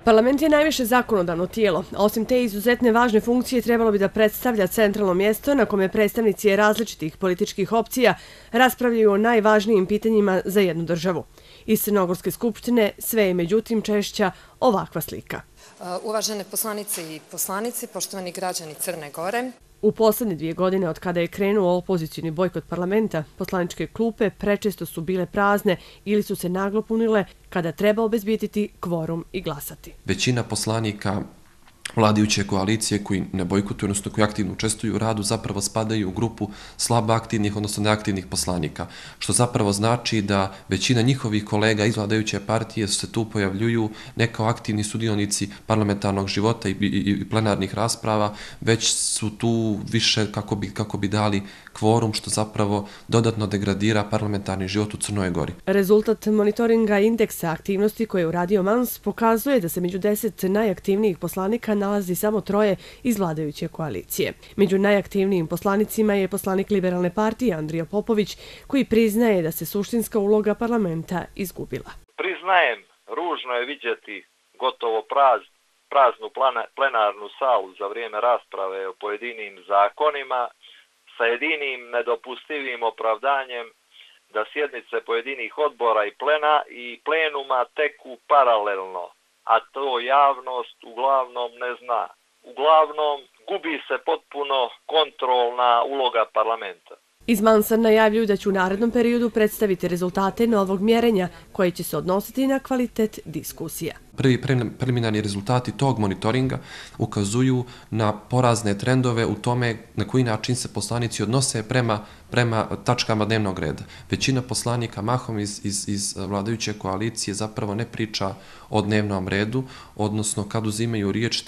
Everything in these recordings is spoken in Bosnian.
Parlament je najviše zakonodavno tijelo. Osim te izuzetne važne funkcije trebalo bi da predstavlja centralno mjesto na kome predstavnici različitih političkih opcija raspravljaju o najvažnijim pitanjima za jednu državu. Iz Crnogorske skupštine sve je međutim češća ovakva slika. Uvažene poslanice i poslanici, poštovani građani Crne Gore. U poslednje 2 godine od kada je krenuo opozicijni bojkot parlamenta, poslaničke klupe prečesto su bile prazne ili su se naglo punile kada treba obezbijediti kvorum i glasati. Većina poslanika vladajuće koalicije koji ne bojkotuju, odnosno koji aktivno učestvuju u radu, zapravo spadaju u grupu slabo aktivnih, odnosno neaktivnih poslanika, što zapravo znači da većina njihovih kolega iz vladajuće partije se tu pojavljuju ne kao aktivni sudionici parlamentarnog života i plenarnih rasprava, već su tu više kako bi dali kvorum, što zapravo dodatno degradira parlamentarni život u Crnoj Gori. Rezultat monitoringa indeksa aktivnosti koje je uradio Mans pokazuje da se među 10 najaktivnijih poslanika nalazi samo 3 iz vladajuće koalicije. Među najaktivnijim poslanicima je poslanik Liberalne partije Andrija Popović, koji priznaje da se suštinska uloga parlamenta izgubila. Priznajem, ružno je vidjeti gotovo praznu plenarnu salu za vrijeme rasprave o pojedinim zakonima sa jedinim nedopustivim opravdanjem da sjednice pojedinih odbora i plenuma teku paralelno, a to javnost uglavnom ne zna. Uglavnom, gubi se potpuno kontrolna uloga parlamenta. Iz Mansa najavljuju da će u narednom periodu predstaviti rezultate novog mjerenja koje će se odnositi na kvalitet diskusija. Prvi preliminarni rezultati tog monitoringa ukazuju na porazne trendove u tome na koji način se poslanici odnose prema tačkama dnevnog reda. Većina poslanika, mahom iz vladajuće koalicije, zapravo ne priča o dnevnom redu, odnosno kad uzimaju riječ,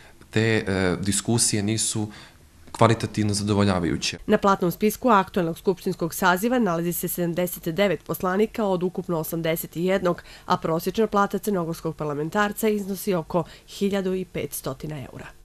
te diskusije nisu kvalitativno zadovoljavajuće. Na platnom spisku aktualnog skupštinskog saziva nalazi se 79 poslanika od ukupno 81, a prosječna plata crnogorskog parlamentarca iznosi oko 1500 eura.